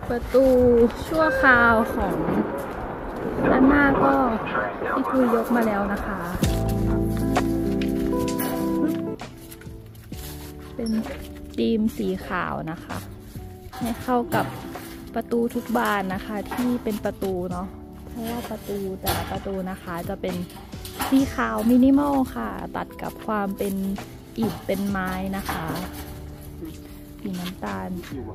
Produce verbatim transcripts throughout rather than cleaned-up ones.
ประตูชั่วคราวของด้านหน้าก็พี่ทุยยกมาแล้วนะคะเป็นธีมสีขาวนะคะให้เข้ากับประตูทุกบานนะคะที่เป็นประตูเนาะเพราะว่าประตูแต่ละประตูนะคะจะเป็นสีขาวมินิมอลค่ะตัดกับความเป็นอิฐเป็นไม้นะคะสีน้ำตาล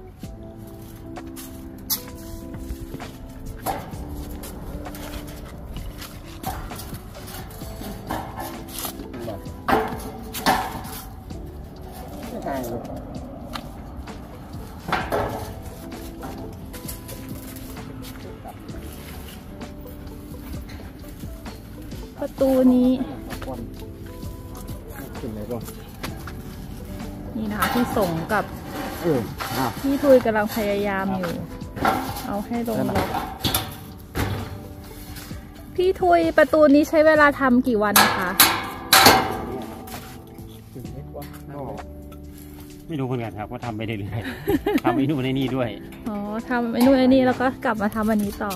ประตูนี้นี่นะคะพี่สงกับพี่ทุยกำลังพยายามอยู่เอาให้ลงล็อกพี่ทุยประตูนี้ใช้เวลาทำกี่วันนะคะไม่รู้เหมือนกันครับว่าทำไปเรื่อยๆทำไอ้นู่นไอ้นี่ด้วยอ๋อทำไอ้นู่นไอ้นี่แล้วก็กลับมาทำอันนี้ต่อ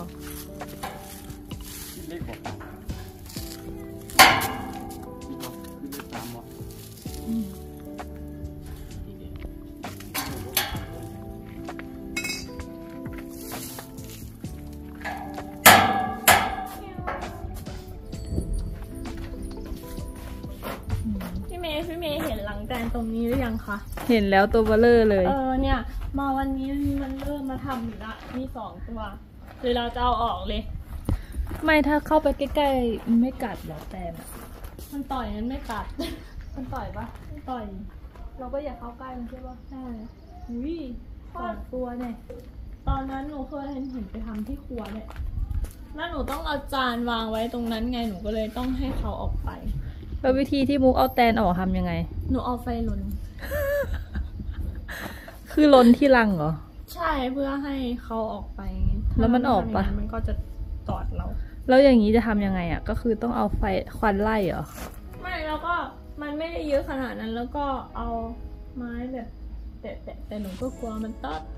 พี่เมย์พี่เมย์เห็นหลังแตนตรงนี้หรือยังคะเห็นแล้วตัวเบลเลอร์เลยเออเนี่ยมาวันนี้มันเริ่มมาทำอีกละมีสองตัวหรือเราจะเอาออกเลยไม่ถ้าเข้าไปใกล้ๆมันไม่กัดหรอแตนมันต่อยมันไม่กัดมันต่อยปะมันต่อยเราก็อย่าเข้าใกล้มันใช่ปะใช่อุ้ยสองตัวเนี่ยตอนนั้นหนูเคยเห็นเห็นไปทำที่ครัวเนี่ยแล้วหนูต้องเอาจานวางไว้ตรงนั้นไงหนูก็เลยต้องให้เขาออกไปแล้ววิธีที่มุกเอาแตนออกทำยังไงหนูเอาไฟลนคือลนที่รังเหรอใช่เพื่อให้เขาออกไปแล้วมันออกปะมันก็จะตอดเราแล้วอย่างนี้จะทำยังไงอ่ะก็คือต้องเอาไฟควันไล่เหรอไม่แล้วก็มันไม่ได้เยอะขนาดนั้นแล้วก็เอาไม้แบบแต่แต่แต่หนูก็กลัวมันตอด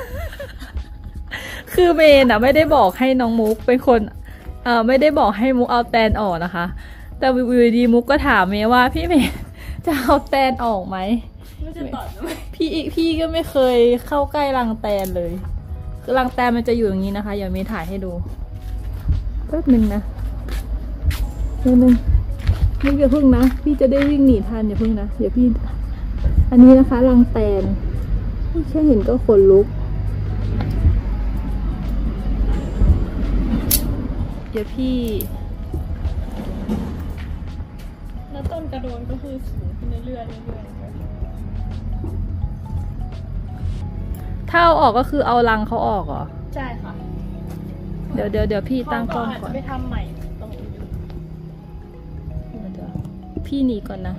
คือเมนอ่ะไม่ได้บอกให้น้องมุกเป็นคนเอ่อไม่ได้บอกให้มุกเอาแตนออกนะคะแต่วิวดีมุกก็ถามเมย์ว่าพี่เมย์จะเอาแตนออกไหมไม่จะตอดไหมพี่พี่ก็ไม่เคยเข้าใกล้รังแตนเลยคือรังแตนมันจะอยู่อย่างนี้นะคะอย่าเมย์ถ่ายให้ดูแป๊บนึงนะแป๊บนึงมุกอย่าพึ่งนะพี่จะได้วิ่งหนีทันอย่าพึ่งนะเดี๋ยวพี่อันนี้นะคะรังแตนแค่เห็นก็ขนลุกเดี๋ยวพี่แล้วต้นกระโดนก็คือสูงขึ้นเรื่อยๆเรื่อยๆถ้าเอาออกก็คือเอารังเขาออกเหรอใช่ค่ะเดี๋ยวเดี๋ยวเดี๋ยวพี่ตั้งกล้องก่อนไปทำใหม่ตรงนี้เดี๋ยวพี่หนีก่อนนะ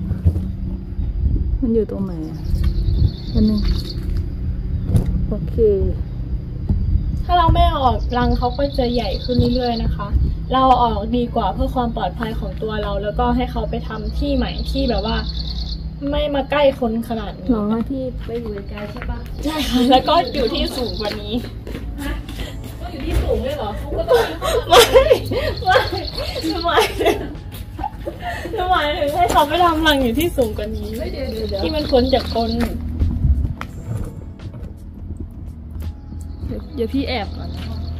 มันอยู่ตรงไหนอันนึงโอเคถ้าเราไม่เอาออกรังเขาก็จะใหญ่ขึ้นเรื่อยๆนะคะเราออกดีกว่าเพื่อความปลอดภัยของตัวเราแล้วก็ให้เขาไปทำที่ใหม่ที่แบบว่าไม่มาใกล้คนขนาดนี้หรอที่ไปอยู่ไกลใช่ปะใช่ค่ะแล้วก็อยู่ที่สูงกว่านี้ก็อยู่ที่สูงด้วยเหรอก็ต้องไม่ไม่ทำไมทำไมถึงให้เขาไปทำรังอยู่ที่สูงกว่านี้ที่มันพ้นจากคนเดี๋ยวพี่แอบก่อน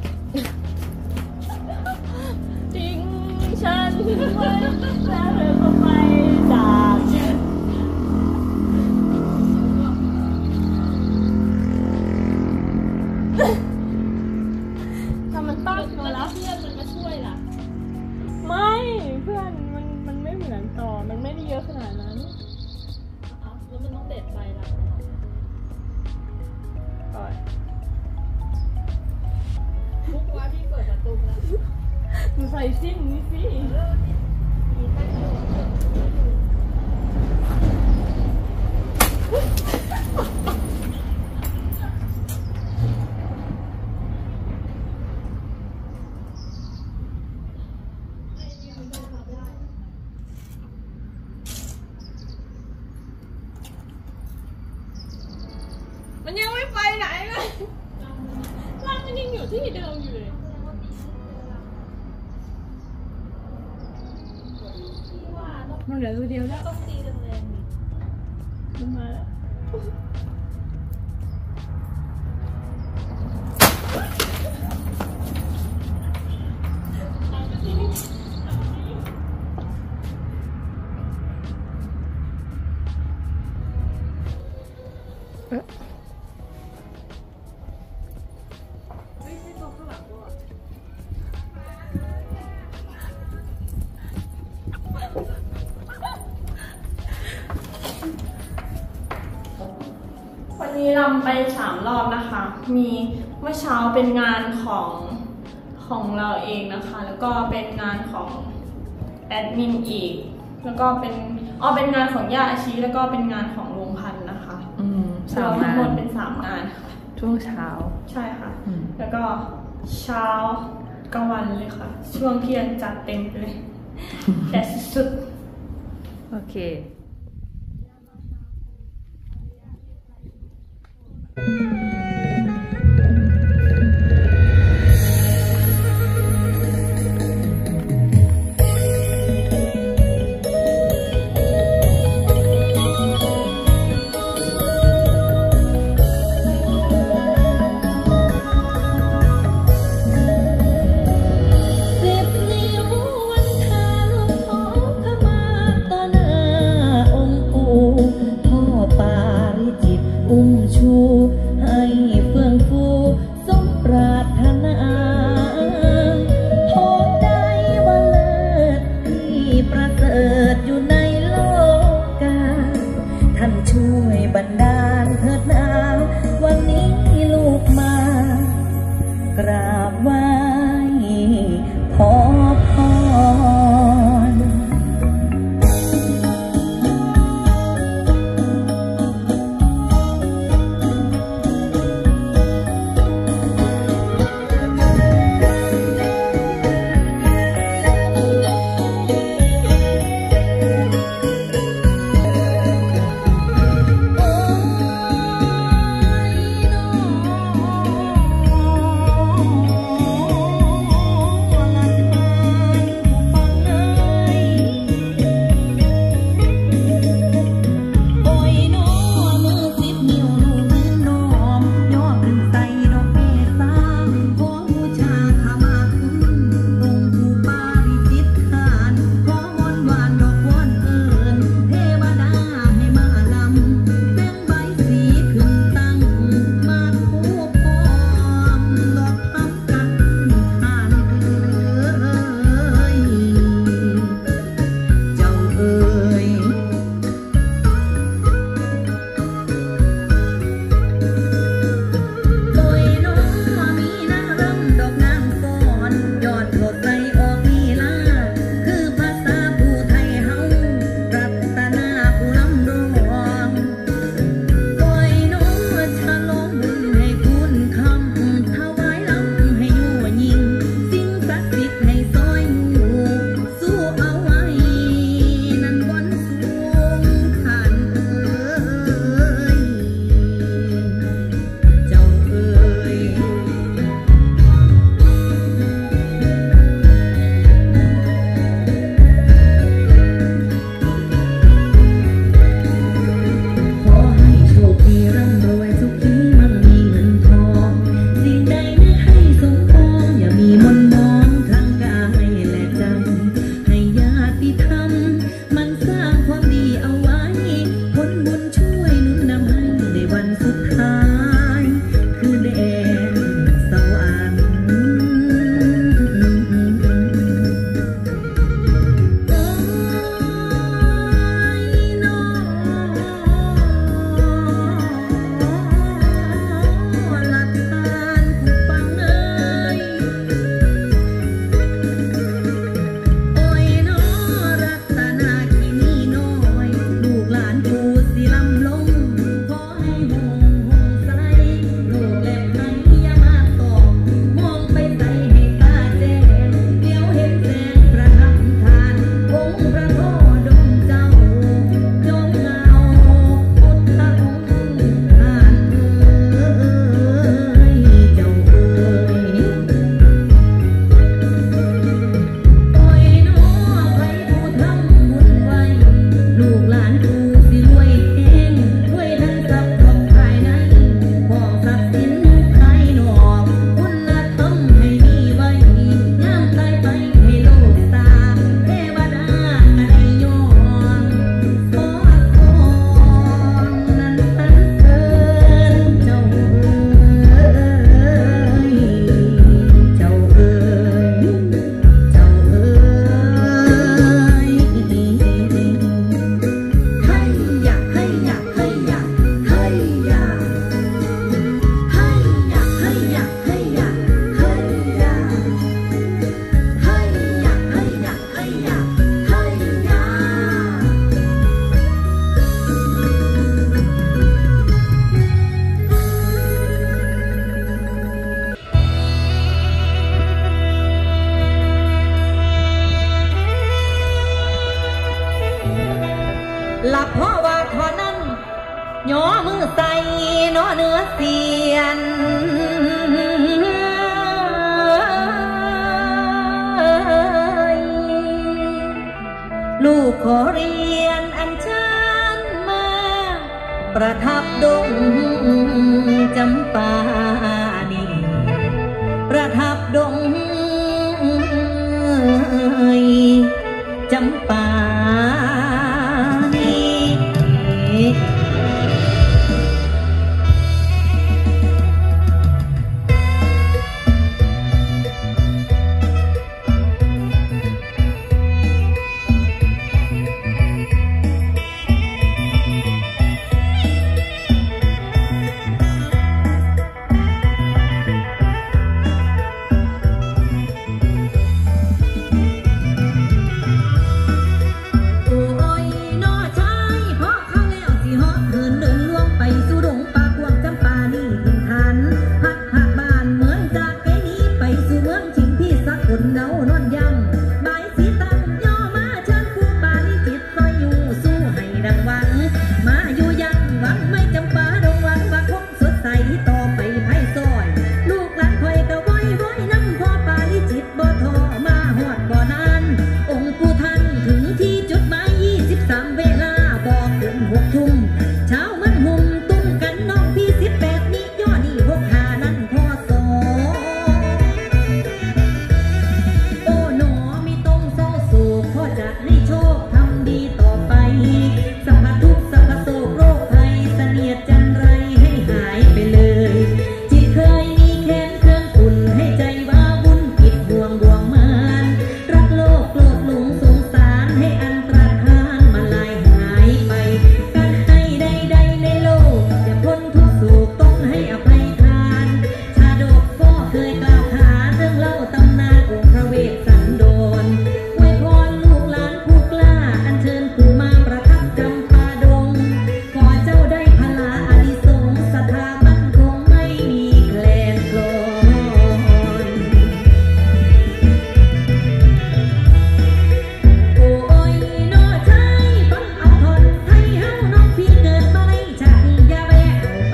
จริงฉันไม่แล้วเธอก็ไปจากฉันถ้ามันตั้งมาแล้วเพื่อนมันมาช่วยล่ะไม่เพื่อนมันมันไม่เหมือนต่อมันไม่ได้เยอะขนาดนั้นแล้วมันต้องเด็ดไปละก่อนมุกว่าพี่เปิดประตูแล้วหนูใส่ซิ่งนี่สิมันยังไม่ไปไหนเลยที่เดิมอยู่เลยมันเหลือตัวเดียวแล้วต้องตีแรงๆมันมาแล้วเอ๊ะวันนี้รำไปสามรอบนะคะ มีเมื่อเช้าเป็นงานของของเราเองนะคะ แล้วก็เป็นงานของแอดมินอีก แล้วก็เป็นอ๋อเป็นงานของย่าอาชีแล้วก็เป็นงานของโรงพันนะคะอืมสามทั้งางหมดนเป็นสามงานค่ะช่วงเช้าใช่ค่ะอืมแล้วก็เช้ากลางวันเลยค่ะ ช่วงเที่ยงจัดเต็มไปเลย แต่สุดโอเคสิบนิ้ววันทาลูกขอขมาต่อหน้าองค์ปู่พ่อปาริจิตอุ้มชูหาลูกขอเรียนอัญเชิญมาประทับดงจำปานีประทับดงจำปานี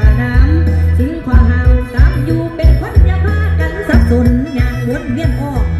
วนเวียนออก